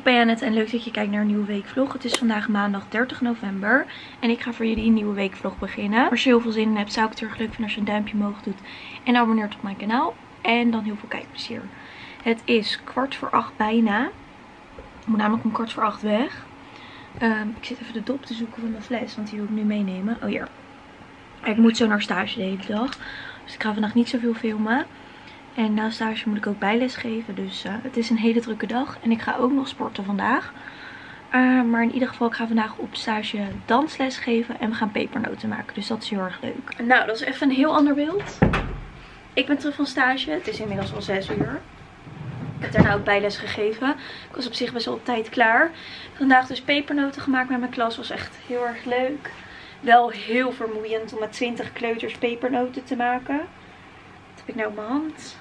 ben Janet en leuk dat je kijkt naar een nieuwe weekvlog. Het is vandaag maandag 30 november en ik ga voor jullie een nieuwe weekvlog beginnen. Als je heel veel zin in hebt, zou ik het erg leuk vinden als je een duimpje omhoog doet en abonneert op mijn kanaal. En dan heel veel kijkplezier. Het is 7:15 bijna. Ik moet namelijk om 7:15 weg. Ik zit even de dop te zoeken van mijn fles, want die wil ik nu meenemen. Oh hier. Ik moet zo naar stage de hele dag. Dus ik ga vandaag niet zoveel filmen. En na stage moet ik ook bijles geven. Dus het is een hele drukke dag. En ik ga ook nog sporten vandaag. Maar in ieder geval, ik ga vandaag op stage dansles geven. En we gaan pepernoten maken. Dus dat is heel erg leuk. Nou, dat is even een heel ander beeld. Ik ben terug van stage. Het is inmiddels al 6 uur. Ik heb daarna ook bijles gegeven. Ik was op zich best wel op tijd klaar. Vandaag dus pepernoten gemaakt met mijn klas. Was echt heel erg leuk. Wel heel vermoeiend om met 20 kleuters pepernoten te maken. Wat heb ik nou op mijn hand?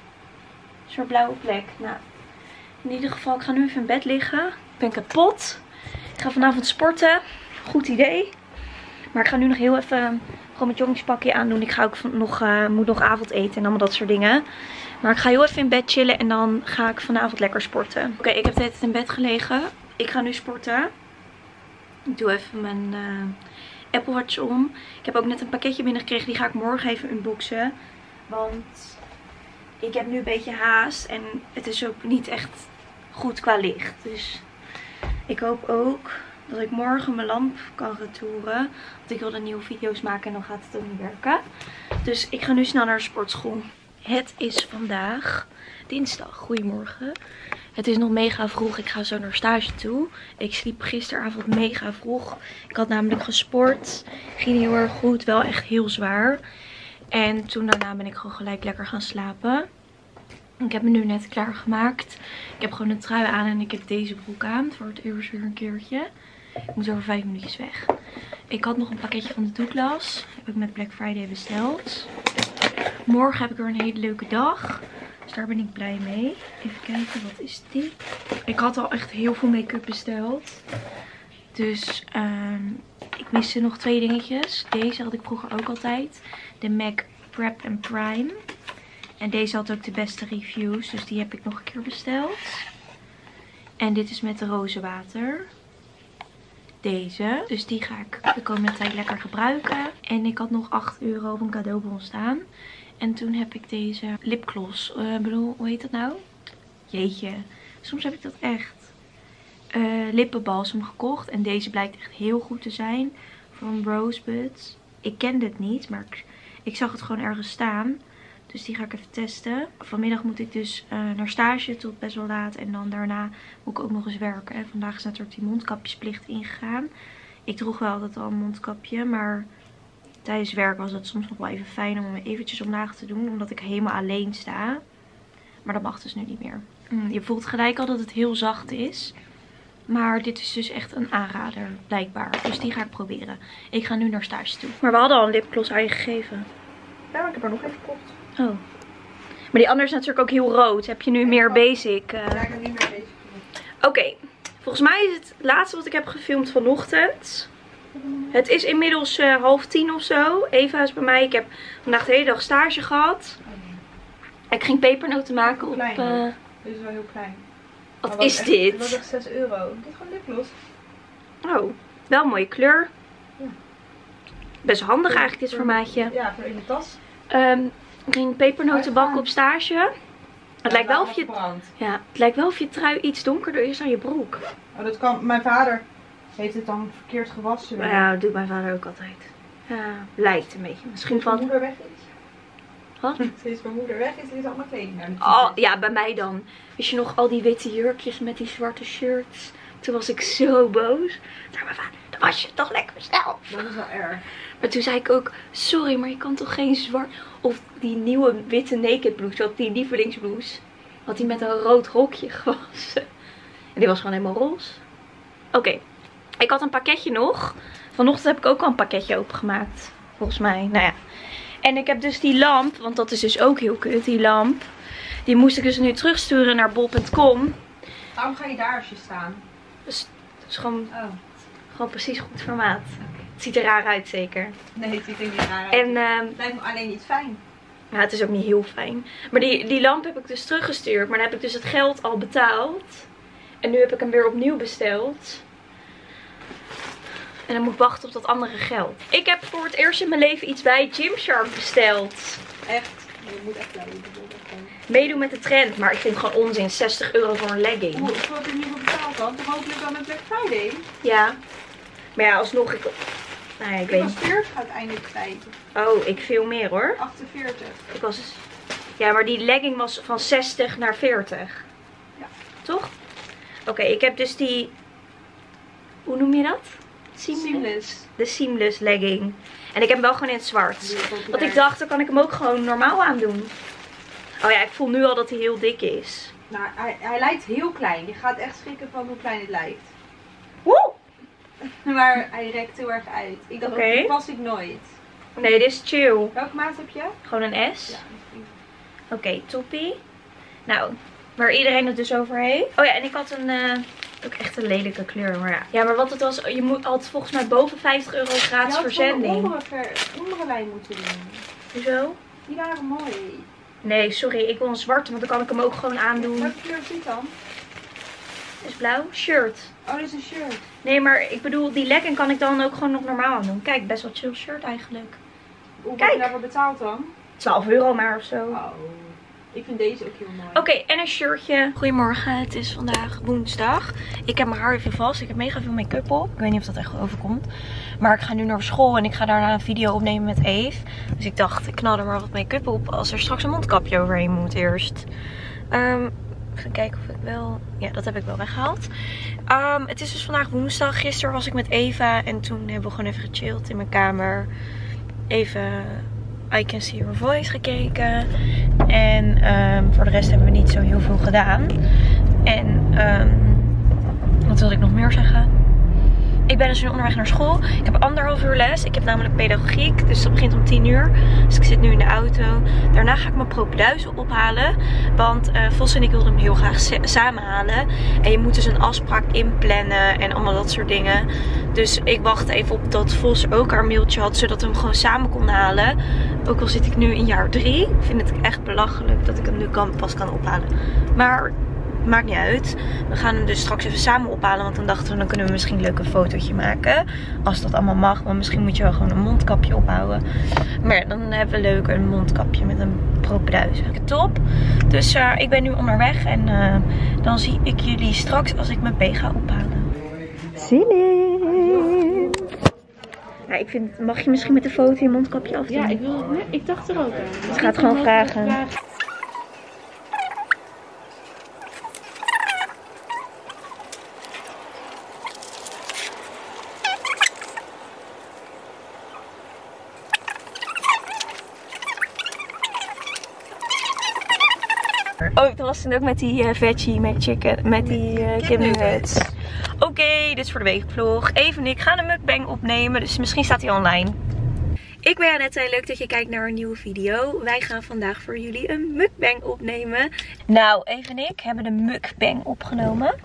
Een soort blauwe plek. Nou, in ieder geval, ik ga nu even in bed liggen. Ik ben kapot. Ik ga vanavond sporten. Goed idee. Maar ik ga nu nog heel even gewoon mijn joggingbakje aandoen. Ik ga ook moet nog avond eten en allemaal dat soort dingen. Maar ik ga heel even in bed chillen en dan ga ik vanavond lekker sporten. Oké, ik heb de hele tijd in bed gelegen. Ik ga nu sporten. Ik doe even mijn Apple Watch om. Ik heb ook net een pakketje binnengekregen. Die ga ik morgen even unboxen. Want ik heb nu een beetje haast. En het is ook niet echt goed qua licht. Dus ik hoop ook dat ik morgen mijn lamp kan retouren. Want ik wilde nieuwe video's maken en dan gaat het ook niet werken. Dus ik ga nu snel naar de sportschool. Het is vandaag dinsdag. Goedemorgen. Het is nog mega vroeg. Ik ga zo naar stage toe. Ik sliep gisteravond mega vroeg. Ik had namelijk gesport. Ging heel erg goed. Wel echt heel zwaar. En toen daarna ben ik gewoon gelijk lekker gaan slapen. Ik heb me nu net klaargemaakt. Ik heb gewoon een trui aan en ik heb deze broek aan. Voor het eerst weer een keertje. Ik moet over 5 minuutjes weg. Ik had nog een pakketje van de Douglas. Heb ik met Black Friday besteld. Morgen heb ik weer een hele leuke dag. Dus daar ben ik blij mee. Even kijken, wat is dit? Ik had al echt heel veel make-up besteld. Dus ik miste nog 2 dingetjes. Deze had ik vroeger ook altijd. De MAC Prep and Prime. En deze had ook de beste reviews. Dus die heb ik nog een keer besteld. En dit is met de rozenwater. Deze. Dus die ga ik de komende tijd lekker gebruiken. En ik had nog 8 euro op een cadeaubon staan. En toen heb ik deze lipgloss. Hoe heet dat nou? Jeetje. Soms heb ik dat echt. Lippenbalsem gekocht. En deze blijkt echt heel goed te zijn. Van Rosebud. Ik kende het niet. Maar ik zag het gewoon ergens staan. Dus die ga ik even testen. Vanmiddag moet ik dus naar stage tot best wel laat. En dan daarna moet ik ook nog eens werken. En vandaag is natuurlijk die mondkapjesplicht ingegaan. Ik droeg wel altijd al een mondkapje. Maar tijdens werk was het soms nog wel even fijn om me eventjes omlaag te doen. Omdat ik helemaal alleen sta. Maar dat mag dus nu niet meer. Je voelt gelijk al dat het heel zacht is. Maar dit is dus echt een aanrader, blijkbaar. Dus die ga ik proberen. Ik ga nu naar stage toe. Maar we hadden al een lipgloss aan je gegeven. Ja, maar ik heb er nog even gekocht. Oh. Maar die andere is natuurlijk ook heel rood. Heb je nu meer basic? Ja, ik heb nu meer basic. Oké. Volgens mij is het laatste wat ik heb gefilmd vanochtend. Het is inmiddels 9:30 of zo. Eva is bij mij. Ik heb vandaag de hele dag stage gehad. Ik ging pepernoten maken op... Dit is wel heel klein. Wat is dit? Dat was echt 6 euro. Dit is gewoon lipgloss. Oh, wel een mooie kleur. Ja. Best handig eigenlijk dit formaatje. Ja, voor in de tas. Ik ging pepernoten bakken op stage. Het lijkt wel of je... Ja, het lijkt wel of je trui iets donkerder is dan je broek. Oh, dat kan... Mijn vader heeft het dan verkeerd gewassen. Maar ja, dat doet mijn vader ook altijd. Ja, lijkt een beetje. Misschien Als mijn valt... moeder weg is. Wat? Sinds mijn moeder weg is allemaal kleding naar de Oh, ja, bij mij dan. Wist je nog al die witte jurkjes met die zwarte shirts? Toen was ik zo boos. Zei mijn vader, dan was je toch lekker zelf. Dat is wel erg. Maar toen zei ik ook, sorry, maar je kan toch geen zwart... Of die nieuwe witte naked blouse, die lievelingsblouse. Had die met een rood rokje gewassen. En die was gewoon helemaal roze. Oké. Ik had een pakketje nog. Vanochtend heb ik ook al een pakketje opengemaakt. Volgens mij. Nou ja. En ik heb dus die lamp. Want dat is dus ook heel kut. Die lamp. Die moest ik dus nu terugsturen naar bol.com. Waarom ga je daar als je staan? Dus het is gewoon precies goed formaat. Okay. Het ziet er raar uit zeker. Nee, het ziet er niet raar uit. En, het lijkt me alleen niet fijn. Ja, het is ook niet heel fijn. Maar die lamp heb ik dus teruggestuurd. Maar dan heb ik dus het geld al betaald. En nu heb ik hem weer opnieuw besteld. En dan moet ik wachten op dat andere geld. Ik heb voor het eerst in mijn leven iets bij Gymshark besteld. Echt? Je moet echt blijven. Meedoen met de trend. Maar ik vind het gewoon onzin. 60 euro voor een legging. Hoeveel heb je nu voor betaald dan? Toch hopelijk wel met Black Friday? Ja. Maar ja, alsnog. Nou ja, ik weet was niet. 40 uiteindelijk kwijt. Oh, ik veel meer hoor. 48. Ik was... Ja, maar die legging was van 60 naar 40. Ja. Toch? Oké, ik heb dus die... Hoe noem je dat? Seamless. De seamless legging. En ik heb hem wel gewoon in het zwart. Want ik dacht, dan kan ik hem ook gewoon normaal aandoen. Oh ja, ik voel nu al dat hij heel dik is. Nou, hij lijkt heel klein. Je gaat echt schrikken van hoe klein het lijkt. Woe! Maar hij rekt heel erg uit. Ik dacht, Oké. die pas ik nooit. Nee, dit is chill. Welke maat heb je? Gewoon een S. Ja. Oké, toppie. Nou, waar iedereen het dus over heeft. Oh ja, en ik had een... ook echt een lelijke kleur, maar ja. Ja, maar wat het was, je had volgens mij boven 50 euro gratis verzending. Je had een andere lijn moeten doen. Hoezo? Die waren mooi. Nee, sorry, ik wil een zwarte, want dan kan ik hem ook gewoon aandoen. Welke kleur is dit dan? Is blauw? Shirt. Oh, dit is een shirt. Nee, maar ik bedoel, die legging kan ik dan ook gewoon nog normaal aandoen. Kijk, best wel chill shirt eigenlijk. Hoe heb je daarvoor betaald dan? 12 euro maar of zo. Oh. Ik vind deze ook heel mooi. Oké, en een shirtje. Goedemorgen, het is vandaag woensdag. Ik heb mijn haar even vast. Ik heb mega veel make-up op. Ik weet niet of dat echt overkomt. Maar ik ga nu naar school en ik ga daarna een video opnemen met Eve. Dus ik dacht, ik knal er maar wat make-up op als er straks een mondkapje overheen moet eerst. Even kijken of ik wel... Ja, dat heb ik wel weggehaald. Het is dus vandaag woensdag. Gisteren was ik met Eva en toen hebben we gewoon even gechilled in mijn kamer. Even... I Can See Your Voice gekeken. En voor de rest hebben we niet zo heel veel gedaan. En wat wilde ik nog meer zeggen? Ik ben dus nu onderweg naar school. Ik heb 1,5 uur les. Ik heb namelijk pedagogiek. Dus dat begint om 10 uur. Dus ik zit nu in de auto. Daarna ga ik mijn propenduizen ophalen. Want Vos en ik wilden hem heel graag samen halen. En je moet dus een afspraak inplannen. En allemaal dat soort dingen. Dus ik wacht even op dat Vos ook haar mailtje had. Zodat we hem gewoon samen konden halen. Ook al zit ik nu in jaar 3. Ik vind het echt belachelijk dat ik hem nu pas kan ophalen. Maar... maakt niet uit. We gaan hem dus straks even samen ophalen. Want dan dachten we, dan kunnen we misschien leuk een fotootje maken. Als dat allemaal mag. Maar misschien moet je wel gewoon een mondkapje ophouden. Maar ja, dan hebben we leuk een mondkapje met een propenduizen. Top. Dus ik ben nu onderweg. En dan zie ik jullie straks als ik mijn P ga ophalen. Zin in. Ja, ik vind, mag je misschien met de foto je mondkapje afdoen? Ja, ik dacht er ook aan. Het gaat gewoon vragen. Oh, ik was toen ook met die veggie, met chicken, met die kip nuggets. Oké, dit is voor de weekvlog. Eve en ik gaan een mukbang opnemen, dus misschien staat hij online. Ik ben Annette, leuk dat je kijkt naar een nieuwe video. Wij gaan vandaag voor jullie een mukbang opnemen. Nou, Eve en ik hebben de mukbang opgenomen.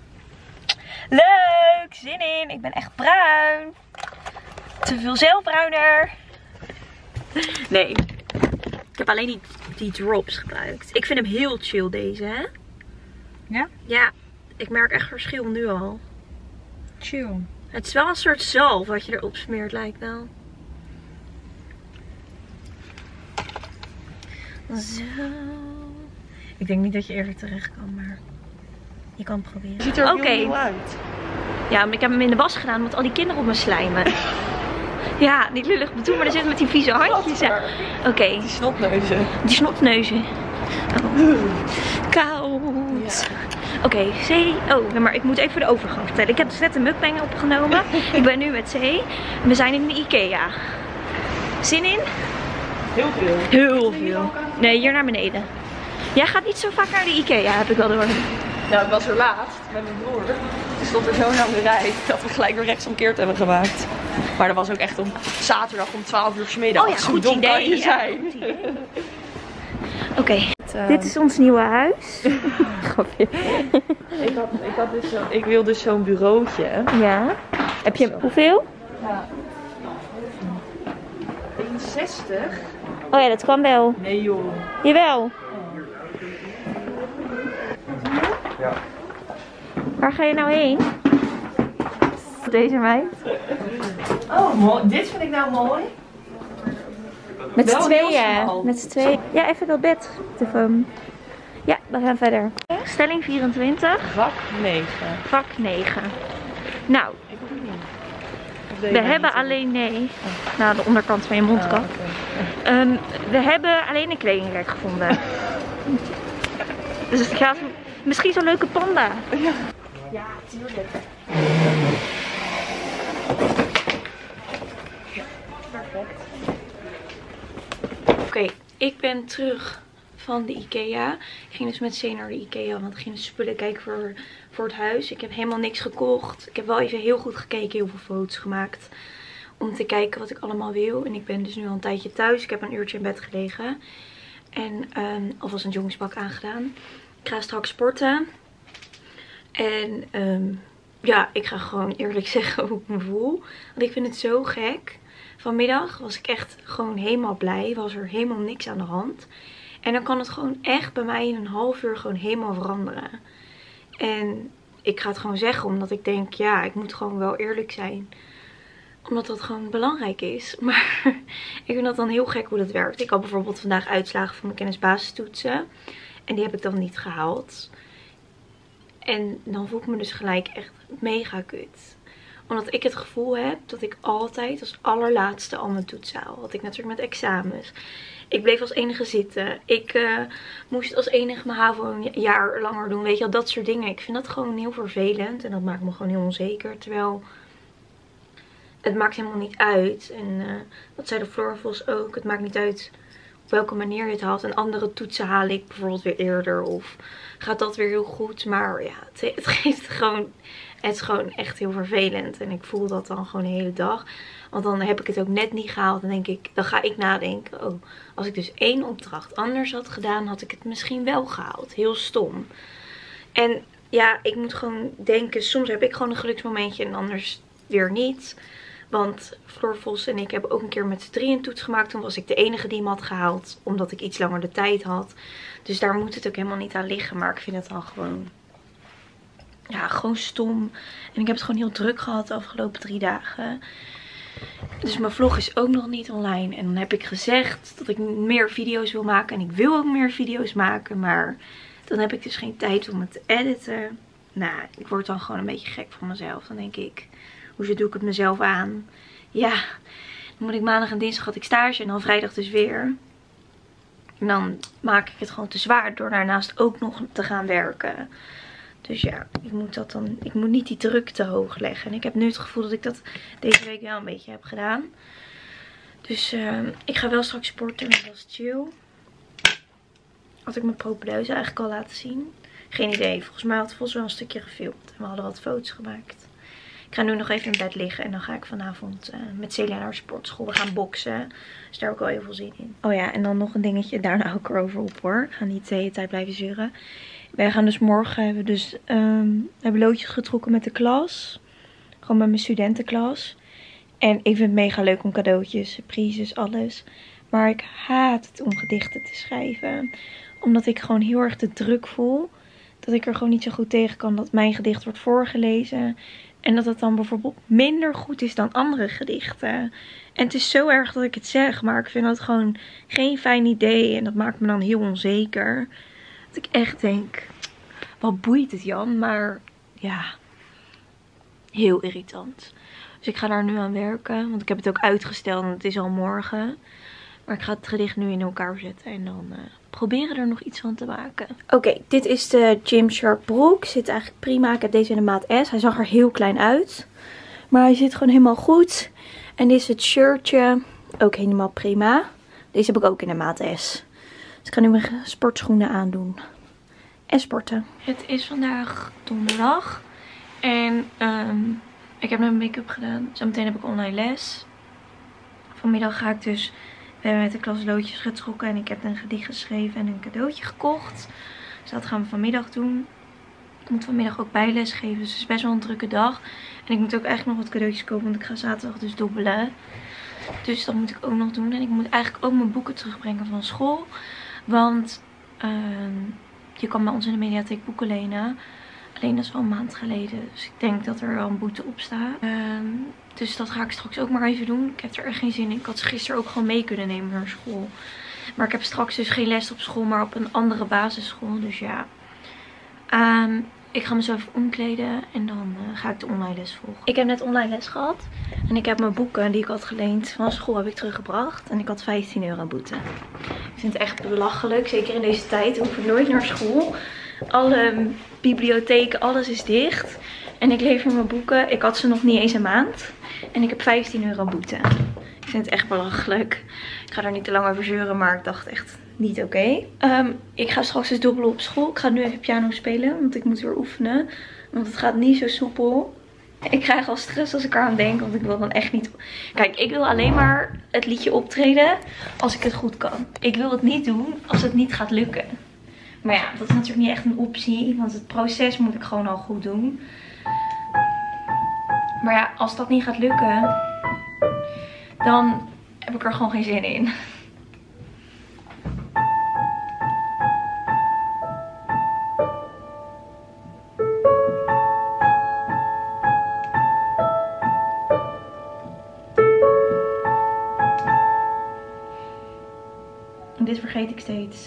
Leuk, zin in. Ik ben echt bruin. Te veel zelfbruiner. Nee, ik heb alleen die drops gebruikt. Ik vind hem heel chill deze, hè? Ja? Ja, ik merk echt verschil nu al. Chill. Het is wel een soort zalf wat je erop smeert, lijkt wel. Zo. Ik denk niet dat je eerder terecht kan, maar je kan het proberen. Het ziet er ook heel nieuw uit. Ja, maar ik heb hem in de was gedaan omdat al die kinderen op me slijmen. Ja, niet lullig bedoeld, maar er zit met die vieze handjes. Ja. Oké. Die snotneuzen. Die snotneuzen. Oh. Koud. Ja. Oké, C. Oh, maar ik moet even de overgang vertellen. Ik heb dus net een mukbang opgenomen. Ik ben nu met C. We zijn in de Ikea. Zin in? Heel veel. Heel veel. Nee, hier naar beneden. Jij gaat niet zo vaak naar de Ikea, heb ik wel door. Nou, ik was er laatst met mijn broer. Die stond er zo lang de rij dat we gelijk weer rechtsomkeerd hebben gemaakt. Maar dat was ook echt op zaterdag om 12 uur 's middags. Oh ja, goed dom idee. kan je Ja, zijn. goed idee. Oké, dit is ons nieuwe huis. Ik wil dus zo'n bureautje. Ja. Heb je hoeveel? Ja. 61? Oh ja, dat kan wel. Nee joh. Jawel. Ja. Waar ga je nou heen? Deze meid. Oh, mooi. Dit vind ik nou mooi. Met z'n Wel heel tweeën. smal. Met z'n tweeën. Ja, even dat bed. Ja, we gaan verder. Stelling 24. Vak 9. Vak 9. Nou, Ik hoef het niet. we hebben alleen... Nee. Nou, de onderkant van je mondkap. We hebben alleen een kledingrek gevonden. Dus het gaat... Misschien zo'n leuke panda. Ja, tuurlijk. Perfect. Oké, ik ben terug van de IKEA. Ik ging dus met C naar de IKEA, want ik ging dus spullen kijken voor het huis. Ik heb helemaal niks gekocht. Ik heb wel even heel goed gekeken, heel veel foto's gemaakt. Om te kijken wat ik allemaal wil. En ik ben dus nu al een tijdje thuis. Ik heb een uurtje in bed gelegen. En alvast een jongenspak aangedaan. Ik ga straks sporten. En ja, ik ga gewoon eerlijk zeggen hoe ik me voel. Want ik vind het zo gek. Vanmiddag was ik echt gewoon helemaal blij. Was er helemaal niks aan de hand. En dan kan het gewoon echt bij mij in een half uur gewoon helemaal veranderen. En ik ga het gewoon zeggen omdat ik denk, ja, ik moet gewoon wel eerlijk zijn. Omdat dat gewoon belangrijk is. Maar ik vind dat dan heel gek hoe dat werkt. Ik had bijvoorbeeld vandaag uitslagen van mijn kennisbasistoetsen. En die heb ik dan niet gehaald. En dan voel ik me dus gelijk echt mega kut. Omdat ik het gevoel heb dat ik altijd als allerlaatste al mijn toetsen haal. Had ik natuurlijk met examens. Ik bleef als enige zitten. Ik moest als enige mijn HAVO een jaar langer doen. Weet je wel, dat soort dingen. Ik vind dat gewoon heel vervelend. En dat maakt me gewoon heel onzeker. Terwijl het maakt helemaal niet uit. En dat zei de Floorvos ook. Het maakt niet uit op welke manier je het haalt. En andere toetsen haal ik bijvoorbeeld weer eerder. Of gaat dat weer heel goed. Maar ja, het geeft gewoon... Het is gewoon echt heel vervelend. En ik voel dat dan gewoon de hele dag. Want dan heb ik het ook net niet gehaald. Dan denk ik, dan ga ik nadenken. Oh, als ik dus 1 opdracht anders had gedaan, had ik het misschien wel gehaald. Heel stom. En ja, ik moet gewoon denken. Soms heb ik gewoon een geluksmomentje en anders weer niet. Want Floor Vos en ik hebben ook een keer met z'n 3 een toets gemaakt. Toen was ik de enige die hem had gehaald. Omdat ik iets langer de tijd had. Dus daar moet het ook helemaal niet aan liggen. Maar ik vind het dan gewoon... Ja, gewoon stom. En ik heb het gewoon heel druk gehad de afgelopen 3 dagen. Dus mijn vlog is ook nog niet online. En dan heb ik gezegd dat ik meer video's wil maken. En ik wil ook meer video's maken. Maar dan heb ik dus geen tijd om het te editen. Nou, ik word dan gewoon een beetje gek van mezelf. Dan denk ik, hoezo doe ik het mezelf aan? Ja, dan moet ik maandag en dinsdag had ik stage. En dan vrijdag dus weer. En dan maak ik het gewoon te zwaar door daarnaast ook nog te gaan werken. Dus ja, ik moet niet die druk te hoog leggen. En ik heb nu het gevoel dat ik dat deze week wel een beetje heb gedaan. Dus ik ga wel straks sporten en dat was chill. Had ik mijn propedeuse eigenlijk al laten zien? Geen idee. Volgens mij had Vos wel een stukje gefilmd. En we hadden wat foto's gemaakt. Ik ga nu nog even in bed liggen. En dan ga ik vanavond met Celia naar de sportschool. We gaan boksen. Dus daar heb ik wel heel veel zin in. Oh ja, en dan nog een dingetje. Daarna hou ik erover op hoor. Ik ga niet de hele tijd blijven zeuren. Wij gaan dus morgen, we hebben loodjes getrokken met de klas. Gewoon met mijn studentenklas. En ik vind het mega leuk om cadeautjes, surprises, alles. Maar ik haat het om gedichten te schrijven. Omdat ik gewoon heel erg de druk voel. Dat ik er gewoon niet zo goed tegen kan dat mijn gedicht wordt voorgelezen. En dat het dan bijvoorbeeld minder goed is dan andere gedichten. En het is zo erg dat ik het zeg. Maar ik vind dat gewoon geen fijn idee. En dat maakt me dan heel onzeker. Dat ik echt denk, wat boeit het Jan? Maar ja, heel irritant. Dus ik ga daar nu aan werken. Want ik heb het ook uitgesteld en het is al morgen. Maar ik ga het gedicht nu in elkaar zetten. En dan proberen er nog iets van te maken. Oké, dit is de Gymshark broek. Zit eigenlijk prima. Ik heb deze in de maat S. Hij zag er heel klein uit. Maar hij zit gewoon helemaal goed. En dit is het shirtje. Ook helemaal prima. Deze heb ik ook in de maat S. Dus ik ga nu mijn sportschoenen aandoen. En sporten. Het is vandaag donderdag. En ik heb mijn make-up gedaan. Zometeen heb ik online les. Vanmiddag ga ik dus... We hebben met de klas loodjes getrokken. En ik heb een gedicht geschreven en een cadeautje gekocht. Dus dat gaan we vanmiddag doen. Ik moet vanmiddag ook bijles geven. Dus het is best wel een drukke dag. En ik moet ook eigenlijk nog wat cadeautjes kopen. Want ik ga zaterdag dus dobbelen. Dus dat moet ik ook nog doen. En ik moet eigenlijk ook mijn boeken terugbrengen van school. Want je kan bij ons in de mediatheek boeken lenen. Alleen dat is wel een maand geleden. Dus ik denk dat er wel een boete op staat. Dus dat ga ik straks ook maar even doen. Ik heb er echt geen zin in. Ik had ze gisteren ook gewoon mee kunnen nemen naar school. Maar ik heb straks dus geen les op school, maar op een andere basisschool. Dus ja. Ik ga mezelf omkleden en dan ga ik de online les volgen. Ik heb net online les gehad. En ik heb mijn boeken die ik had geleend van school heb ik teruggebracht. En ik had €15 boete. Ik vind het echt belachelijk. Zeker in deze tijd hoef ik nooit naar school. Alle bibliotheken, alles is dicht. En ik lever mijn boeken. Ik had ze nog niet eens een maand. En ik heb €15 boete. Ik vind het echt belachelijk. Ik ga er niet te lang over zeuren, maar ik dacht echt niet oké. Ik ga straks dus dubbelen op school. Ik ga nu even piano spelen, want ik moet weer oefenen. Want het gaat niet zo soepel. Ik krijg al stress als ik eraan denk, want ik wil dan echt niet... Kijk, ik wil alleen maar het liedje optreden als ik het goed kan. Ik wil het niet doen als het niet gaat lukken. Maar ja, dat is natuurlijk niet echt een optie, want het proces moet ik gewoon al goed doen. Maar ja, als dat niet gaat lukken, dan heb ik er gewoon geen zin in. En dit vergeet ik steeds.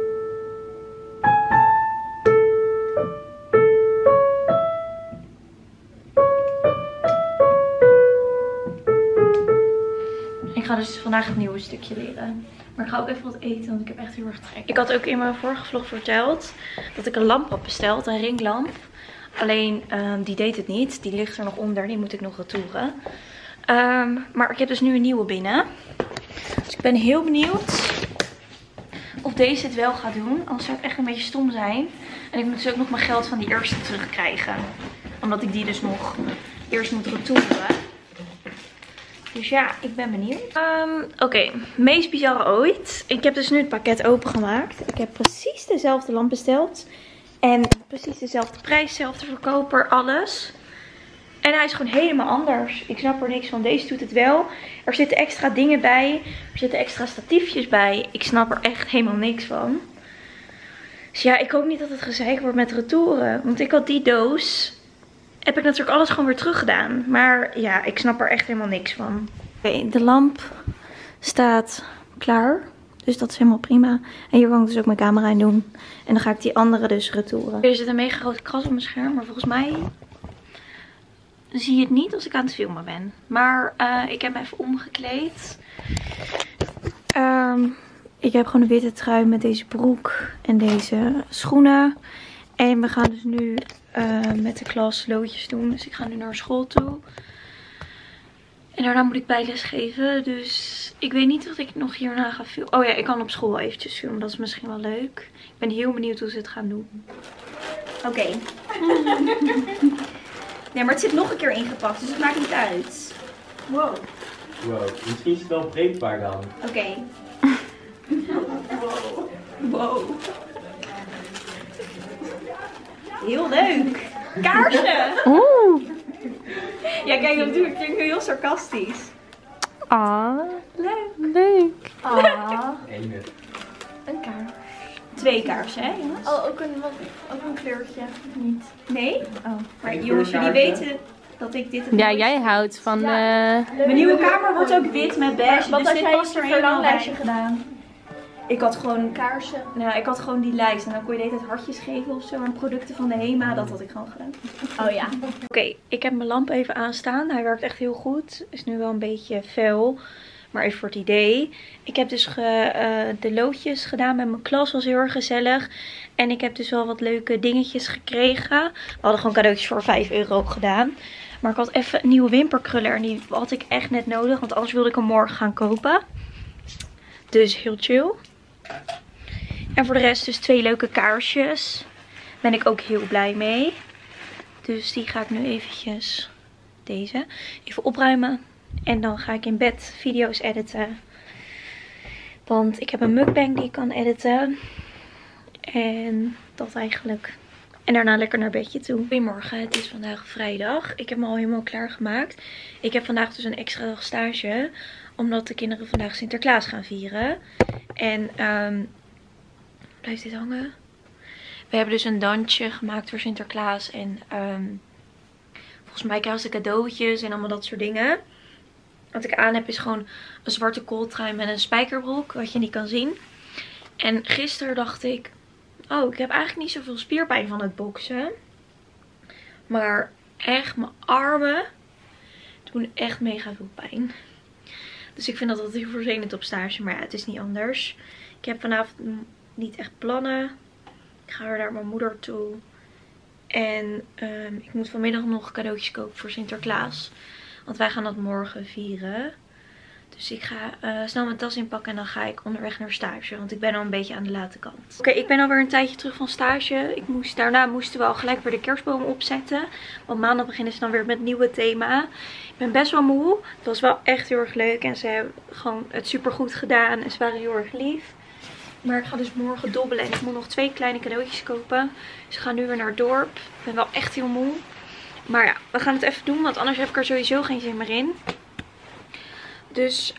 Ik ga dus vandaag het nieuwe stukje leren. Maar ik ga ook even wat eten, want ik heb echt heel erg trek. Ik had ook in mijn vorige vlog verteld dat ik een lamp had besteld. Een ringlamp. Alleen die deed het niet. Die ligt er nog onder. Die moet ik nog retouren. Maar ik heb dus nu een nieuwe binnen. Dus ik ben heel benieuwd of deze het wel gaat doen. Anders zou het echt een beetje stom zijn. En ik moet dus ook nog mijn geld van die eerste terugkrijgen. Omdat ik die dus nog eerst moet retouren. Dus ja, ik ben benieuwd. Oké, meest bizarre ooit. Ik heb dus nu het pakket opengemaakt. Ik heb precies dezelfde lamp besteld. En precies dezelfde prijs, dezelfde verkoper, alles. En hij is gewoon helemaal anders. Ik snap er niks van. Deze doet het wel. Er zitten extra dingen bij. Er zitten extra statiefjes bij. Ik snap er echt helemaal niks van. Dus ja, ik hoop niet dat het gezeik wordt met retouren. Want ik had die doos. Heb ik natuurlijk alles gewoon weer teruggedaan. Maar ja, ik snap er echt helemaal niks van. Oké, de lamp staat klaar. Dus dat is helemaal prima. En hier kan ik dus ook mijn camera in doen. En dan ga ik die andere dus retouren. Er zit een mega grote kras op mijn scherm. Maar volgens mij zie je het niet als ik aan het filmen ben. Maar ik heb me even omgekleed. Ik heb gewoon een witte trui met deze broek en deze schoenen. En we gaan dus nu met de klas loodjes doen. Dus ik ga nu naar school toe. En daarna moet ik bijles geven. Dus ik weet niet wat ik nog hierna ga filmen. Oh ja, ik kan op school eventjes filmen. Dat is misschien wel leuk. Ik ben heel benieuwd hoe ze het gaan doen. Oké. Nee, maar het zit nog een keer ingepakt. Dus het maakt niet uit. Wow. Wow, misschien is het wel breekbaar dan. Oké. Wow. Wow. Heel leuk. Kaarsen. Oeh. Ja, kijk, dat doe ik. Klinkt nu heel sarcastisch. Ah, Leuk. leuk. Ah. Ene. Een kaars. 2 kaarsen, hè jongens? Oh, ook een kleurtje. Of niet? Nee? Oh. Maar Geen jongens, jullie kleurkaarsen? weten dat ik dit... Ja, jij houdt van Mijn nieuwe kamer wordt ook wit met beige. Wat Dus had dit jij past er een helemaal verlanglijstje bij. gedaan? Ik had gewoon... Kaarsen. Nou, ik had gewoon die lijst. En dan kon je de hele tijd hartjes geven of zo. En producten van de HEMA. Dat had ik gewoon gedaan. Oh ja. Oké, ik heb mijn lamp even aanstaan. Hij werkt echt heel goed. Is nu wel een beetje fel. Maar even voor het idee. Ik heb dus de loodjes gedaan met mijn klas. Was heel erg gezellig. En ik heb dus wel wat leuke dingetjes gekregen. We hadden gewoon cadeautjes voor €5 gedaan. Maar ik had even een nieuwe wimperkruller. En die had ik echt net nodig. Want anders wilde ik hem morgen gaan kopen. Dus heel chill. En voor de rest dus 2 leuke kaarsjes. Ben ik ook heel blij mee. Dus die ga ik nu eventjes, deze, even opruimen. En dan ga ik in bed video's editen. Want ik heb een mukbang die ik kan editen. En dat eigenlijk. En daarna lekker naar bedje toe. Goedemorgen, het is vandaag vrijdag. Ik heb me al helemaal klaargemaakt. Ik heb vandaag dus een extra dag stage. Omdat de kinderen vandaag Sinterklaas gaan vieren. En blijft dit hangen? We hebben dus een dansje gemaakt voor Sinterklaas. En volgens mij krijgen ze cadeautjes en allemaal dat soort dingen. Wat ik aan heb is gewoon een zwarte kooltrui met een spijkerbroek. Wat je niet kan zien. En gisteren dacht ik, oh, ik heb eigenlijk niet zoveel spierpijn van het boksen. Maar echt, mijn armen doen echt mega veel pijn. Dus ik vind dat altijd heel vervelend op stage. Maar ja, het is niet anders. Ik heb vanavond niet echt plannen. Ik ga weer naar mijn moeder toe. En ik moet vanmiddag nog cadeautjes kopen voor Sinterklaas. Want wij gaan dat morgen vieren. Dus ik ga snel mijn tas inpakken en dan ga ik onderweg naar stage. Want ik ben al een beetje aan de late kant. Oké, ik ben alweer een tijdje terug van stage. Daarna moesten we al gelijk weer de kerstboom opzetten. Want maandag beginnen ze dan weer met het nieuwe thema. Ik ben best wel moe. Het was wel echt heel erg leuk. En ze hebben gewoon het super goed gedaan. En ze waren heel erg lief. Maar ik ga dus morgen dobbelen. En ik moet nog 2 kleine cadeautjes kopen. Dus ik ga nu weer naar het dorp. Ik ben wel echt heel moe. Maar ja, we gaan het even doen. Want anders heb ik er sowieso geen zin meer in. Dus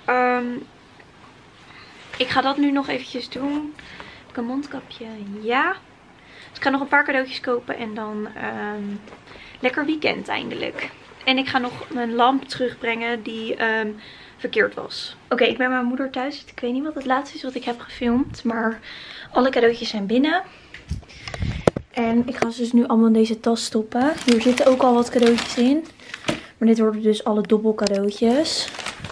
ik ga dat nu nog eventjes doen. Heb ik een mondkapje? Ja. Dus ik ga nog een paar cadeautjes kopen. En dan lekker weekend eindelijk. En ik ga nog mijn lamp terugbrengen die verkeerd was. Oké, ik ben bij mijn moeder thuis. Ik weet niet wat het laatste is wat ik heb gefilmd. Maar alle cadeautjes zijn binnen. En ik ga ze dus nu allemaal in deze tas stoppen. Hier zitten ook al wat cadeautjes in. Maar dit worden dus alle dobbel cadeautjes.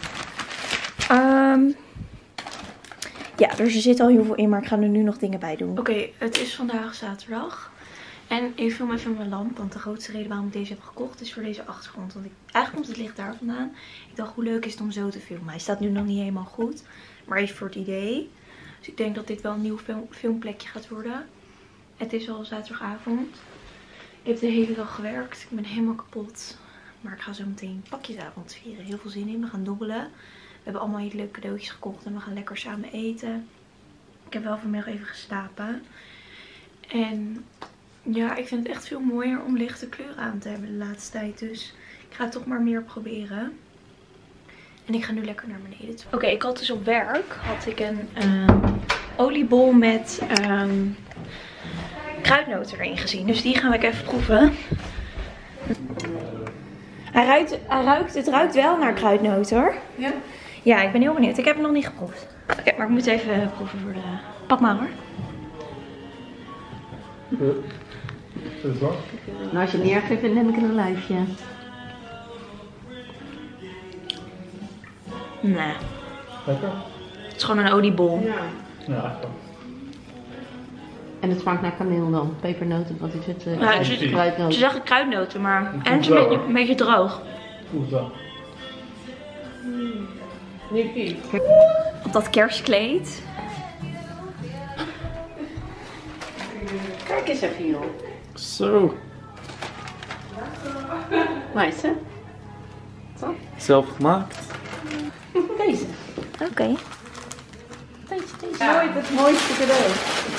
Ja, er zit al heel veel in, maar ik ga er nu nog dingen bij doen. Oké, het is vandaag zaterdag. En ik film even mijn lamp, want de grootste reden waarom ik deze heb gekocht is voor deze achtergrond. Want eigenlijk komt het licht daar vandaan. Ik dacht, hoe leuk is het om zo te filmen. Hij staat nu nog niet helemaal goed, maar even voor het idee. Dus ik denk dat dit wel een nieuw filmplekje gaat worden. Het is al zaterdagavond. Ik heb de hele dag gewerkt. Ik ben helemaal kapot. Maar ik ga zo meteen pakjesavond vieren. Heel veel zin in. We gaan dobbelen. We hebben allemaal hele leuke cadeautjes gekocht. En we gaan lekker samen eten. Ik heb wel vanmiddag even geslapen. En ja, ik vind het echt veel mooier om lichte kleuren aan te hebben de laatste tijd. Dus ik ga het toch maar meer proberen. En ik ga nu lekker naar beneden toe. Oké, ik had dus op werk had ik een oliebol met kruidnoten erin gezien. Dus die gaan we even proeven. Het ruikt wel naar kruidnoten hoor. Ja? Ja, ik ben heel benieuwd. Ik heb het nog niet geproefd. Oké, maar ik moet even proeven voor de... Pak maar hoor. Nou, als je het niet erg vindt, neem ik een lijfje. Nee. Lekker? Het is gewoon een oliebol. Ja. Ja, echt wel. En het smaakt naar kaneel dan. Pepernoten, wat is het? Ja, er zit- Kruidnoten. Ze zeggen kruidnoten, maar... En het is een beetje droog. Goed wel. Niet vies. Op dat kerstkleed. Kijk eens even joh. Zo. Nice hè? Zelf gemaakt. Deze. Oké. Deze. Nooit het mooiste cadeau.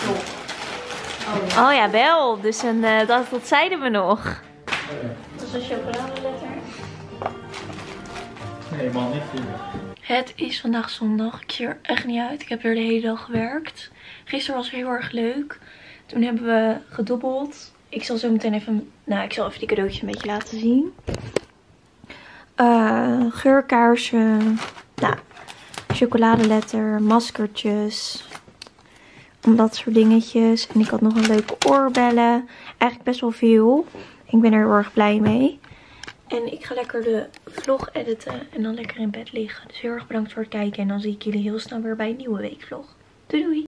Oh ja, wel. Dus dat zeiden we nog. Dat is een chocoladeletter. Nee, man, niet vinden. Het is vandaag zondag. Ik zie er echt niet uit. Ik heb weer de hele dag gewerkt. Gisteren was heel erg leuk. Toen hebben we gedobbeld. Ik zal zo meteen even... Nou, ik zal even die cadeautjes een beetje laten zien. Geurkaarsen. Nou, chocoladeletter. Maskertjes. Om dat soort dingetjes. En ik had nog een leuke oorbellen. Eigenlijk best wel veel. Ik ben er heel erg blij mee. En ik ga lekker de vlog editen. En dan lekker in bed liggen. Dus heel erg bedankt voor het kijken. En dan zie ik jullie heel snel weer bij een nieuwe weekvlog. Doei doei!